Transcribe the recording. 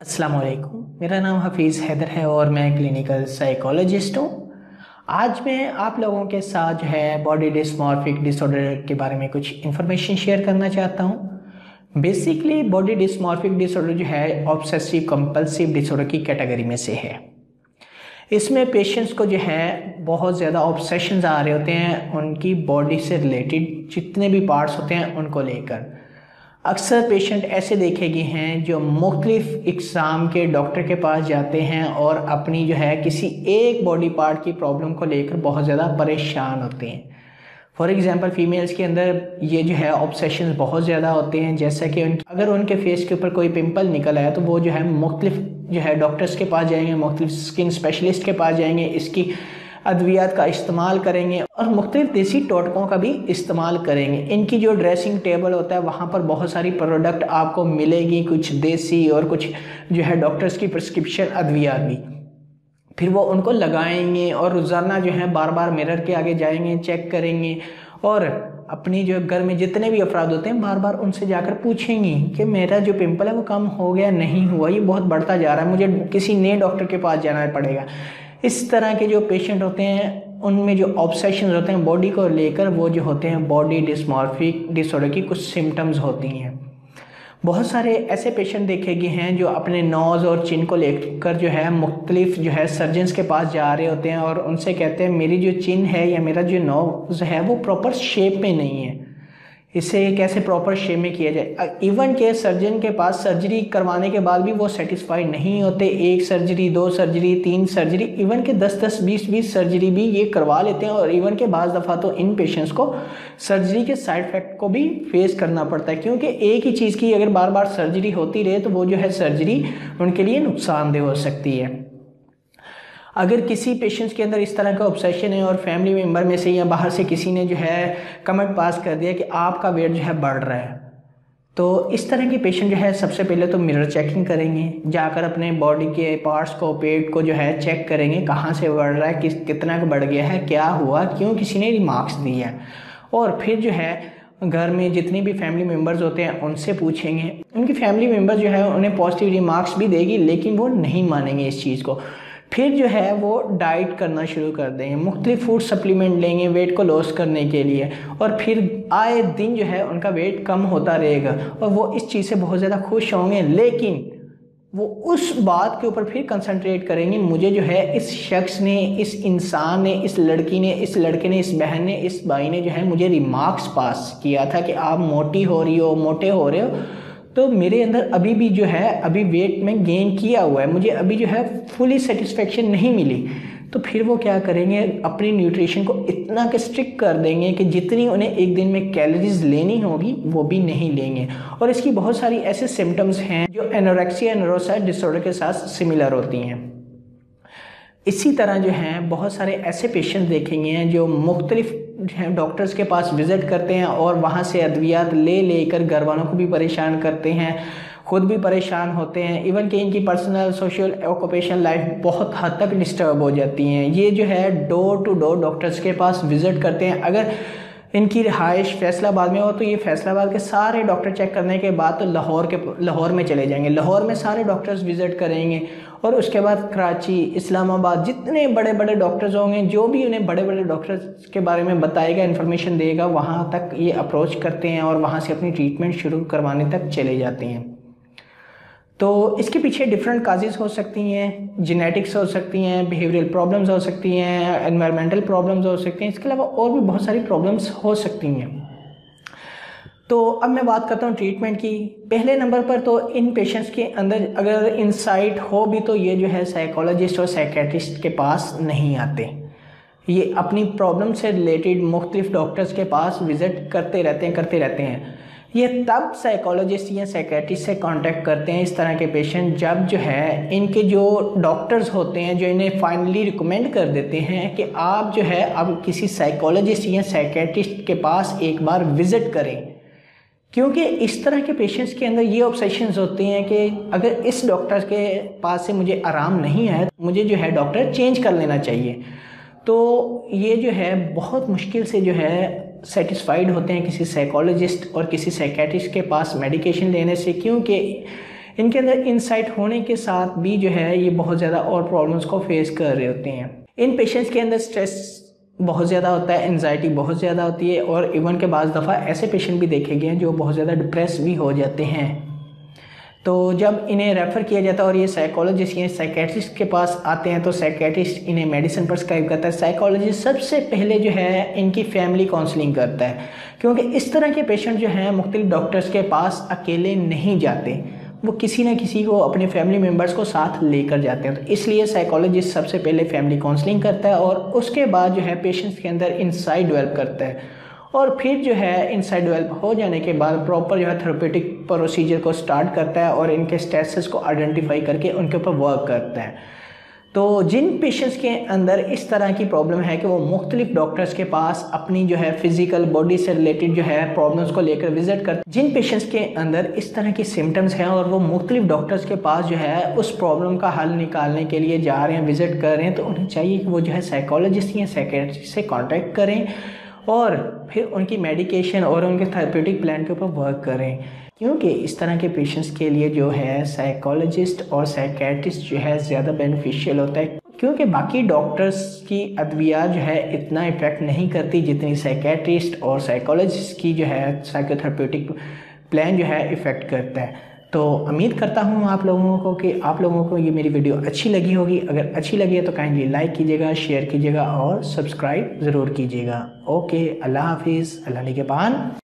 अस्सलाम वालेकुम। मेरा नाम हफीज़ हैदर है और मैं क्लिनिकल साइकोलॉजिस्ट हूँ। आज मैं आप लोगों के साथ जो है बॉडी डिस्मॉर्फिक डिसऑर्डर के बारे में कुछ इन्फॉर्मेशन शेयर करना चाहता हूँ। बेसिकली बॉडी डिस्मॉर्फिक डिसऑर्डर जो है ऑब्सेसिव कंपल्सिव डिसऑर्डर की कैटेगरी में से है। इसमें पेशेंट्स को जो है बहुत ज़्यादा ऑब्सेशंस आ रहे होते हैं उनकी बॉडी से रिलेटेड जितने भी पार्ट्स होते हैं उनको लेकर। अक्सर पेशेंट ऐसे देखे गए हैं जो मुख्तलिफ इक़साम के डॉक्टर के पास जाते हैं और अपनी जो है किसी एक बॉडी पार्ट की प्रॉब्लम को लेकर बहुत ज़्यादा परेशान होते हैं। फॉर एग्ज़ाम्पल फ़ीमेल्स के अंदर ये जो है ऑब्सेशंस बहुत ज़्यादा होते हैं, जैसा कि अगर उनके फेस के ऊपर कोई पिंपल निकल आया तो वो जो है मुख्तलिफ जो है डॉक्टर्स के पास जाएंगे, मुख्तलिफ स्किन स्पेशलिस्ट के पास जाएंगे, इसकी अद्वियात का इस्तेमाल करेंगे और मुख्तलिफ देसी टोटकों का भी इस्तेमाल करेंगे। इनकी जो ड्रेसिंग टेबल होता है वहाँ पर बहुत सारी प्रोडक्ट आपको मिलेगी, कुछ देसी और कुछ जो है डॉक्टर्स की प्रिस्क्रिप्शन अद्वियात भी। फिर वो उनको लगाएंगे और रोज़ाना जो है बार बार मिरर के आगे जाएंगे, चेक करेंगे और अपनी जो घर में जितने भी अफराद होते हैं बार बार उनसे जाकर पूछेंगी कि मेरा जो पिंपल है वो कम हो गया, नहीं हुआ, ये बहुत बढ़ता जा रहा है, मुझे किसी नए डॉक्टर के पास जाना पड़ेगा। इस तरह के जो पेशेंट होते हैं उनमें जो ऑब्सेशन होते हैं बॉडी को लेकर वो जो होते हैं बॉडी डिस्मॉर्फिक डिसऑर्डर की कुछ सिम्टम्स होती हैं। बहुत सारे ऐसे पेशेंट देखे गए हैं जो अपने नोज़ और चिन को लेकर जो है मुख्तलिफ जो है सर्जन्स के पास जा रहे होते हैं और उनसे कहते हैं मेरी जो चिन है या मेरा जो नोज़ है वो प्रॉपर शेप में नहीं है, इसे कैसे प्रॉपर शेप में किया जाए। इवन के सर्जन के पास सर्जरी करवाने के बाद भी वो सेटिस्फाइड नहीं होते। एक सर्जरी, दो सर्जरी, तीन सर्जरी, इवन के 10-10, 20-20 सर्जरी भी ये करवा लेते हैं और इवन के बाज़ दफ़ा तो इन पेशेंट्स को सर्जरी के साइड इफ़ेक्ट को भी फेस करना पड़ता है, क्योंकि एक ही चीज़ की अगर बार बार सर्जरी होती रहे तो वो जो है सर्जरी उनके लिए नुकसानदेह हो सकती है। अगर किसी पेशेंट्स के अंदर इस तरह का ऑब्सेशन है और फैमिली मेम्बर में से या बाहर से किसी ने जो है कमेंट पास कर दिया कि आपका वेट जो है बढ़ रहा है, तो इस तरह के पेशेंट जो है सबसे पहले तो मिरर चेकिंग करेंगे, जाकर अपने बॉडी के पार्ट्स को, पेट को जो है चेक करेंगे कहाँ से बढ़ रहा है, कितना का बढ़ गया है, क्या हुआ, क्यों किसी ने रिमार्क्स दिए हैं। और फिर जो है घर में जितने भी फैमिली मेम्बर्स होते हैं उनसे पूछेंगे। उनकी फैमिली मेम्बर जो है उन्हें पॉजिटिव रिमार्क्स भी देगी लेकिन वो नहीं मानेंगे इस चीज़ को। फिर जो है वो डाइट करना शुरू कर देंगे, मुख्तलिफ फूड सप्लीमेंट लेंगे वेट को लॉस करने के लिए और फिर आए दिन जो है उनका वेट कम होता रहेगा और वो इस चीज़ से बहुत ज़्यादा खुश होंगे। लेकिन वो उस बात के ऊपर फिर कंसंट्रेट करेंगे, मुझे जो है इस शख्स ने, इस इंसान ने, इस लड़की ने, इस लड़के ने, इस बहन ने, इस भाई ने जो है मुझे रिमार्क्स पास किया था कि आप मोटी हो रही हो, मोटे हो रहे हो, तो मेरे अंदर अभी भी जो है अभी वेट में गेन किया हुआ है, मुझे अभी जो है फुली सेटिस्फेक्शन नहीं मिली। तो फिर वो क्या करेंगे, अपनी न्यूट्रिशन को इतना कि स्ट्रिक्ट कर देंगे कि जितनी उन्हें एक दिन में कैलोरीज लेनी होगी वो भी नहीं लेंगे। और इसकी बहुत सारी ऐसे सिम्टम्स हैं जो एनोरेक्सिया एनोरेक्सिया डिसऑर्डर के साथ सिमिलर होती हैं। इसी तरह जो हैं बहुत सारे ऐसे पेशेंट देखेंगे हैं जो मुख्तलिफ डॉक्टर्स के पास विज़िट करते हैं और वहाँ से अद्वियात ले लेकर घर वालों को भी परेशान करते हैं, खुद भी परेशान होते हैं। इवन कि इनकी पर्सनल सोशल ऑक्यूपेशनल लाइफ बहुत हद तक डिस्टर्ब हो जाती हैं। ये जो है डोर टू डोर डॉक्टर्स के पास विज़िट करते हैं। अगर इनकी रिहाइश फैसलाबाद में हो तो ये फैसलाबाद के सारे डॉक्टर चेक करने के बाद तो लाहौर में चले जाएंगे, लाहौर में सारे डॉक्टर्स विज़िट करेंगे और उसके बाद कराची, इस्लामाबाद, जितने बड़े बड़े डॉक्टर्स होंगे जो भी उन्हें बड़े बड़े डॉक्टर्स के बारे में बताएगा, इन्फॉर्मेशन देगा, वहाँ तक ये अप्रोच करते हैं और वहाँ से अपनी ट्रीटमेंट शुरू करवाने तक चले जाते हैं। तो इसके पीछे डिफरेंट काजेज़ हो सकती हैं, जेनेटिक्स हो सकती हैं, बिहेवियरल प्रॉब्लम्स हो सकती हैं, एनवायरमेंटल प्रॉब्लम्स हो सकती हैं, इसके अलावा और भी बहुत सारी प्रॉब्लम्स हो सकती हैं। तो अब मैं बात करता हूँ ट्रीटमेंट की। पहले नंबर पर तो इन पेशेंट्स के अंदर अगर इंसाइट हो भी तो ये जो है साइकोलॉजिस्ट और साइकेट्रिस्ट के पास नहीं आते, ये अपनी प्रॉब्लम से रिलेटेड मुख्तलिफ डॉक्टर्स के पास विज़िट करते रहते हैं। ये तब साइकोलॉजिस्ट या साइकेट्रिस्ट से कांटेक्ट करते हैं इस तरह के पेशेंट जब जो है इनके जो डॉक्टर्स होते हैं जो इन्हें फाइनली रिकमेंड कर देते हैं कि आप जो है अब किसी साइकोलॉजिस्ट या साइकेट्रिस्ट के पास एक बार विज़िट करें, क्योंकि इस तरह के पेशेंट्स के अंदर ये ऑब्सेशंस होते हैं कि अगर इस डॉक्टर के पास से मुझे आराम नहीं आया मुझे जो है डॉक्टर चेंज कर लेना चाहिए। तो ये जो है बहुत मुश्किल से जो है सेटिस्फाइड होते हैं किसी साइकोलॉजिस्ट और किसी साइकेट्रिस्ट के पास मेडिकेशन लेने से, क्योंकि इनके अंदर इंसाइट होने के साथ भी जो है ये बहुत ज़्यादा और प्रॉब्लम्स को फेस कर रहे होते हैं। इन पेशेंट्स के अंदर स्ट्रेस बहुत ज़्यादा होता है, एंजाइटी बहुत ज़्यादा होती है, और इवन के बाद दफ़ा ऐसे पेशेंट भी देखे गए हैं जो बहुत ज़्यादा डिप्रेस भी हो जाते हैं। तो जब इन्हें रेफ़र किया जाता है और ये साइकोलॉजिस्ट या साइकेट्रिस्ट के पास आते हैं तो साइकेट्रिस्ट इन्हें मेडिसिन प्रिस्क्राइब करता है। साइकोलॉजिस्ट सबसे पहले जो है इनकी फैमिली काउंसलिंग करता है, क्योंकि इस तरह के पेशेंट जो हैं मुख्तलिफ डॉक्टर्स के पास अकेले नहीं जाते, वो किसी न किसी को, अपने फैमिली मेम्बर्स को साथ लेकर जाते हैं। तो इसलिए साइकोलॉजिस्ट सबसे पहले फैमिली काउंसलिंग करता है और उसके बाद जो है पेशेंट्स के अंदर इंसाइट डेवलप करता है, और फिर जो है इंसाइट डेवलप हो जाने के बाद प्रॉपर जो है थेरेप्यूटिक प्रोसीजर को स्टार्ट करता है और इनके स्टेटस को आइडेंटिफाई करके उनके ऊपर वर्क करता है। तो जिन पेशेंट्स के अंदर इस तरह की प्रॉब्लम है कि वो मुख्तलिफ डॉक्टर्स के पास अपनी जो है फिजिकल बॉडी से रिलेटेड जो है प्रॉब्लम्स को लेकर विजिट करते, जिन पेशेंट्स के अंदर इस तरह की सिम्टम्स हैं और वो मुख्तलिफ डॉक्टर्स के पास जो है उस प्रॉब्लम का हल निकालने के लिए जा रहे हैं, विजिट कर रहे हैं, तो उन्हें चाहिए कि वो जो है साइकोलॉजिस्ट या साइकेट्रिस्ट से कॉन्टैक्ट करें और फिर उनकी मेडिकेशन और उनके थेरेप्यूटिक प्लान के ऊपर वर्क करें। क्योंकि इस तरह के पेशेंट्स के लिए जो है साइकोलॉजिस्ट और साइकेट्रिस्ट जो है ज़्यादा बेनिफिशियल होता है, क्योंकि बाकी डॉक्टर्स की अद्विया जो है इतना इफेक्ट नहीं करती जितनी साइकेट्रिस्ट और साइकोलॉजिस्ट की जो है साइकोथेरेप्यूटिक प्लान जो है इफ़ेक्ट करता है। तो उम्मीद करता हूँ आप लोगों को कि आप लोगों को ये मेरी वीडियो अच्छी लगी होगी। अगर अच्छी लगी है तो काइंडली लाइक कीजिएगा, शेयर कीजिएगा और सब्सक्राइब ज़रूर कीजिएगा। ओके, अल्लाह हाफिज़, अल्लाह निगहबान।